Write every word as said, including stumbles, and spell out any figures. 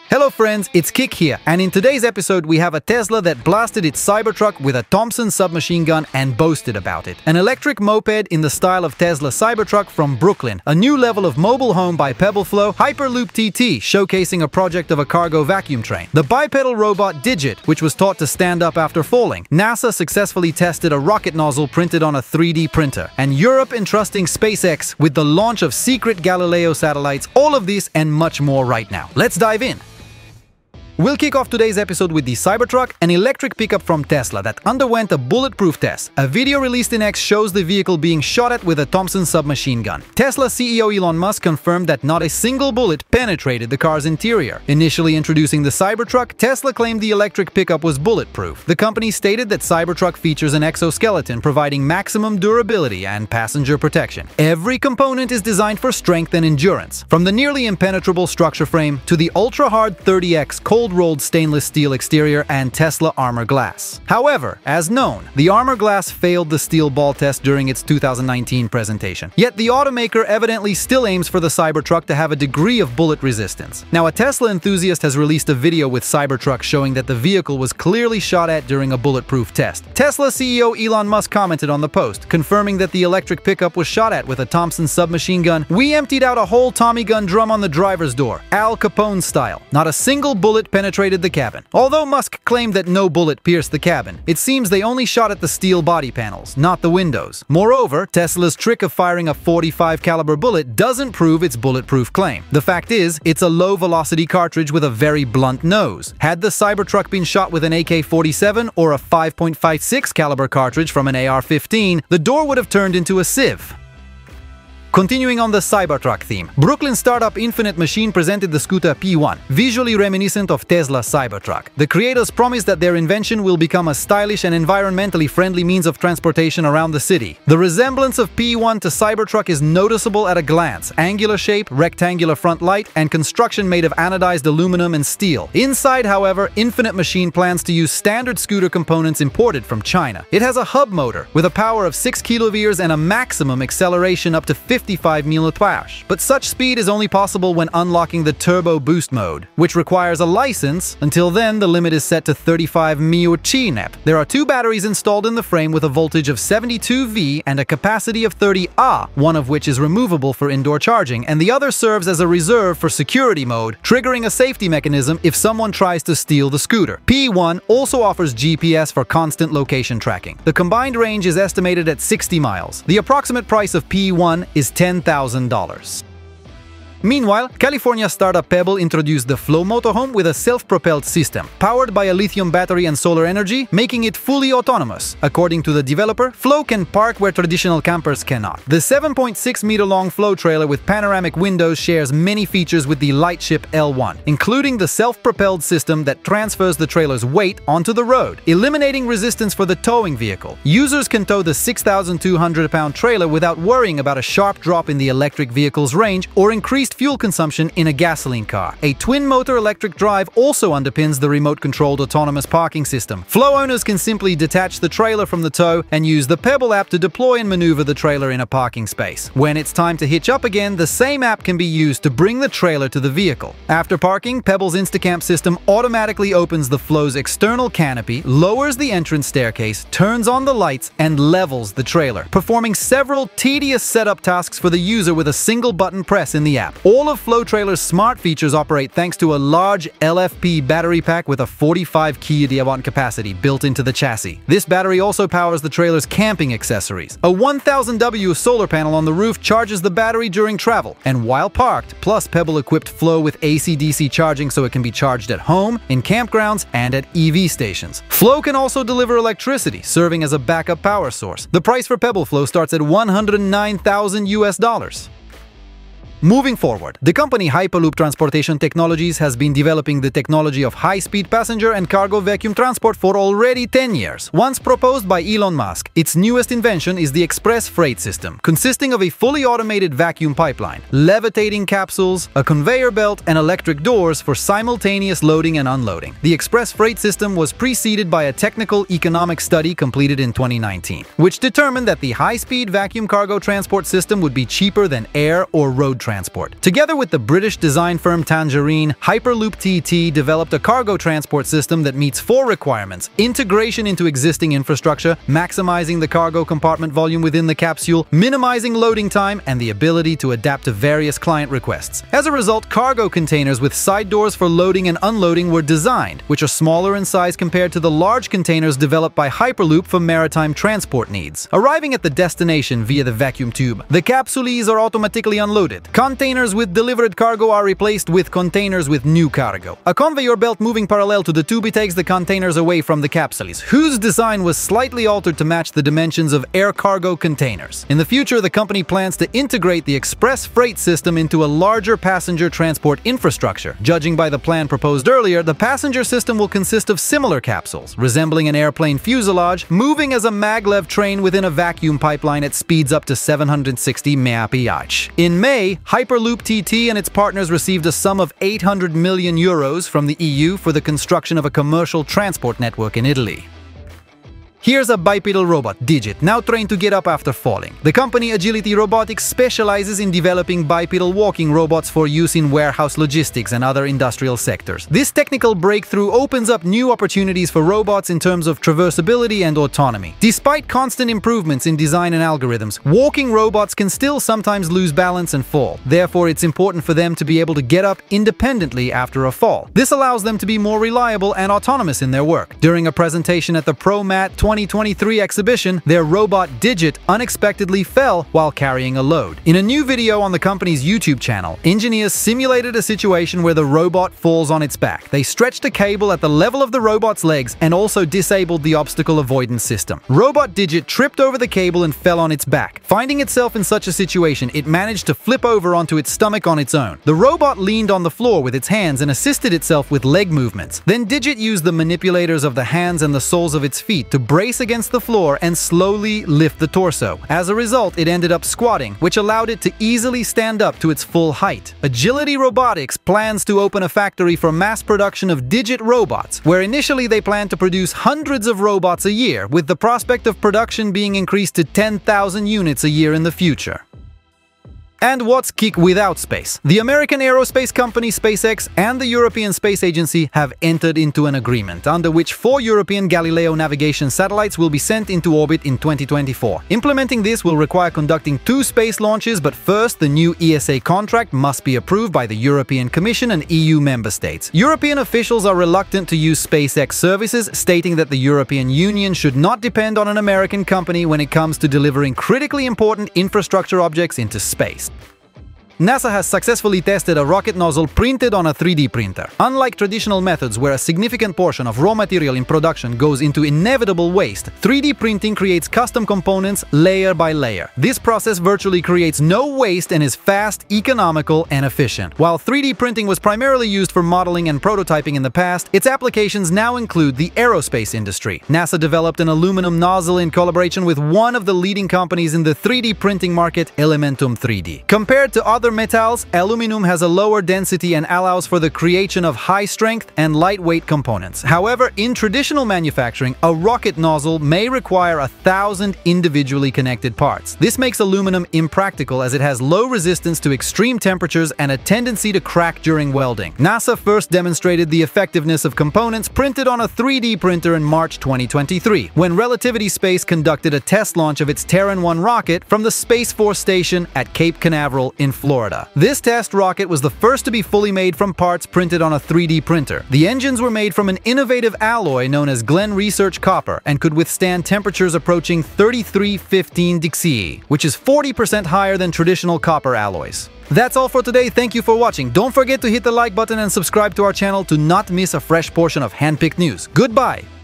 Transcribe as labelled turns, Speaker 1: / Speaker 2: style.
Speaker 1: Hello friends, it's Kik here, and in today's episode we have a Tesla that blasted its Cybertruck with a Thompson submachine gun and boasted about it. An electric moped in the style of Tesla Cybertruck from Brooklyn, a new level of mobile home by Pebble Flow, HyperloopTT showcasing a project of a cargo vacuum train, the bipedal robot Digit, which was taught to stand up after falling, NASA successfully tested a rocket nozzle printed on a three D printer, and Europe entrusting SpaceX with the launch of secret Galileo satellites. All of this and much more right now. Let's dive in. We'll kick off today's episode with the Cybertruck, an electric pickup from Tesla that underwent a bulletproof test. A video released in X shows the vehicle being shot at with a Thompson submachine gun. Tesla C E O Elon Musk confirmed that not a single bullet penetrated the car's interior. Initially introducing the Cybertruck, Tesla claimed the electric pickup was bulletproof. The company stated that Cybertruck features an exoskeleton providing maximum durability and passenger protection. Every component is designed for strength and endurance, from the nearly impenetrable structure frame to the ultra-hard thirty X cold rolled stainless steel exterior and Tesla armor glass. However, as known, the armor glass failed the steel ball test during its two thousand nineteen presentation. Yet the automaker evidently still aims for the Cybertruck to have a degree of bullet resistance. Now, a Tesla enthusiast has released a video with Cybertruck showing that the vehicle was clearly shot at during a bulletproof test. Tesla C E O Elon Musk commented on the post, confirming that the electric pickup was shot at with a Thompson submachine gun. "We emptied out a whole Tommy gun drum on the driver's door, Al Capone style. Not a single bullet penetrated the cabin." Although Musk claimed that no bullet pierced the cabin, it seems they only shot at the steel body panels, not the windows. Moreover, Tesla's trick of firing a forty-five caliber bullet doesn't prove its bulletproof claim. The fact is, it's a low-velocity cartridge with a very blunt nose. Had the Cybertruck been shot with an A K forty-seven or a five point five six caliber cartridge from an A R fifteen, the door would have turned into a sieve. Continuing on the Cybertruck theme, Brooklyn startup Infinite Machine presented the scooter P one, visually reminiscent of Tesla Cybertruck. The creators promised that their invention will become a stylish and environmentally friendly means of transportation around the city. The resemblance of P one to Cybertruck is noticeable at a glance: angular shape, rectangular front light, and construction made of anodized aluminum and steel. Inside, however, Infinite Machine plans to use standard scooter components imported from China. It has a hub motor with a power of six kilovolts and a maximum acceleration up to fifty-five miles per hour. But such speed is only possible when unlocking the turbo boost mode, which requires a license. Until then, the limit is set to thirty-five miles per hour. There are two batteries installed in the frame with a voltage of seventy-two volts and a capacity of thirty amps, one of which is removable for indoor charging, and the other serves as a reserve for security mode, triggering a safety mechanism if someone tries to steal the scooter. P one also offers G P S for constant location tracking. The combined range is estimated at sixty miles. The approximate price of P one is ten thousand dollars. Meanwhile, California startup Pebble introduced the Flow motorhome with a self-propelled system, powered by a lithium battery and solar energy, making it fully autonomous. According to the developer, Flow can park where traditional campers cannot. The seven point six meter long Flow trailer with panoramic windows shares many features with the Lightship L one, including the self-propelled system that transfers the trailer's weight onto the road, eliminating resistance for the towing vehicle. Users can tow the six thousand two hundred pound trailer without worrying about a sharp drop in the electric vehicle's range or increased fuel consumption in a gasoline car. A twin-motor electric drive also underpins the remote-controlled autonomous parking system. Flow owners can simply detach the trailer from the tow and use the Pebble app to deploy and maneuver the trailer in a parking space. When it's time to hitch up again, the same app can be used to bring the trailer to the vehicle. After parking, Pebble's Instacamp system automatically opens the Flow's external canopy, lowers the entrance staircase, turns on the lights, and levels the trailer, performing several tedious setup tasks for the user with a single button press in the app. All of Flow Trailer's smart features operate thanks to a large L F P battery pack with a forty-five kilowatt capacity built into the chassis. This battery also powers the trailer's camping accessories. A one thousand watt solar panel on the roof charges the battery during travel and while parked, plus Pebble-equipped Flow with A C D C charging so it can be charged at home, in campgrounds, and at E V stations. Flow can also deliver electricity, serving as a backup power source. The price for Pebble Flow starts at one hundred nine thousand U S dollars. Moving forward, the company Hyperloop Transportation Technologies has been developing the technology of high-speed passenger and cargo vacuum transport for already ten years. Once proposed by Elon Musk, its newest invention is the Express Freight System, consisting of a fully automated vacuum pipeline, levitating capsules, a conveyor belt, and electric doors for simultaneous loading and unloading. The Express Freight System was preceded by a technical economic study completed in twenty nineteen, which determined that the high-speed vacuum cargo transport system would be cheaper than air or road transport. transport. Together with the British design firm Tangerine, HyperloopTT developed a cargo transport system that meets four requirements: integration into existing infrastructure, maximizing the cargo compartment volume within the capsule, minimizing loading time, and the ability to adapt to various client requests. As a result, cargo containers with side doors for loading and unloading were designed, which are smaller in size compared to the large containers developed by Hyperloop for maritime transport needs. Arriving at the destination via the vacuum tube, the capsules are automatically unloaded. Containers with delivered cargo are replaced with containers with new cargo. A conveyor belt moving parallel to the tube takes the containers away from the capsules, whose design was slightly altered to match the dimensions of air cargo containers. In the future, the company plans to integrate the express freight system into a larger passenger transport infrastructure. Judging by the plan proposed earlier, the passenger system will consist of similar capsules, resembling an airplane fuselage, moving as a maglev train within a vacuum pipeline at speeds up to seven hundred sixty miles per hour. In May, HyperloopTT and its partners received a sum of eight hundred million euros from the E U for the construction of a commercial transport network in Italy. Here's a bipedal robot, Digit, now trained to get up after falling. The company Agility Robotics specializes in developing bipedal walking robots for use in warehouse logistics and other industrial sectors. This technical breakthrough opens up new opportunities for robots in terms of traversability and autonomy. Despite constant improvements in design and algorithms, walking robots can still sometimes lose balance and fall. Therefore, it's important for them to be able to get up independently after a fall. This allows them to be more reliable and autonomous in their work. During a presentation at the ProMat twenty twenty-three exhibition, their robot Digit unexpectedly fell while carrying a load. In a new video on the company's YouTube channel, engineers simulated a situation where the robot falls on its back. They stretched a cable at the level of the robot's legs and also disabled the obstacle avoidance system. Robot Digit tripped over the cable and fell on its back. Finding itself in such a situation, it managed to flip over onto its stomach on its own. The robot leaned on the floor with its hands and assisted itself with leg movements. Then Digit used the manipulators of the hands and the soles of its feet to brace against the floor and slowly lift the torso. As a result, it ended up squatting, which allowed it to easily stand up to its full height. Agility Robotics plans to open a factory for mass production of Digit robots, where initially they plan to produce hundreds of robots a year, with the prospect of production being increased to ten thousand units a year in the future. And what's kick without space? The American aerospace company SpaceX and the European Space Agency have entered into an agreement under which four European Galileo navigation satellites will be sent into orbit in twenty twenty-four. Implementing this will require conducting two space launches, but first the new E S A contract must be approved by the European Commission and E U member states. European officials are reluctant to use SpaceX services, stating that the European Union should not depend on an American company when it comes to delivering critically important infrastructure objects into space. NASA has successfully tested a rocket nozzle printed on a three D printer. Unlike traditional methods where a significant portion of raw material in production goes into inevitable waste, three D printing creates custom components layer by layer. This process virtually creates no waste and is fast, economical, and efficient. While three D printing was primarily used for modeling and prototyping in the past, its applications now include the aerospace industry. NASA developed an aluminum nozzle in collaboration with one of the leading companies in the three D printing market, Elementum three D. Compared to other metals, aluminum has a lower density and allows for the creation of high-strength and lightweight components. However, in traditional manufacturing, a rocket nozzle may require a thousand individually connected parts. This makes aluminum impractical as it has low resistance to extreme temperatures and a tendency to crack during welding. NASA first demonstrated the effectiveness of components printed on a three D printer in March twenty twenty-three, when Relativity Space conducted a test launch of its Terran one rocket from the Space Force Station at Cape Canaveral in Florida. This test rocket was the first to be fully made from parts printed on a three D printer. The engines were made from an innovative alloy known as Glen Research copper and could withstand temperatures approaching thirty-three fifteen degrees, which is forty percent higher than traditional copper alloys. That's all for today. Thank you for watching. Don't forget to hit the like button and subscribe to our channel to not miss a fresh portion of handpicked news. Goodbye!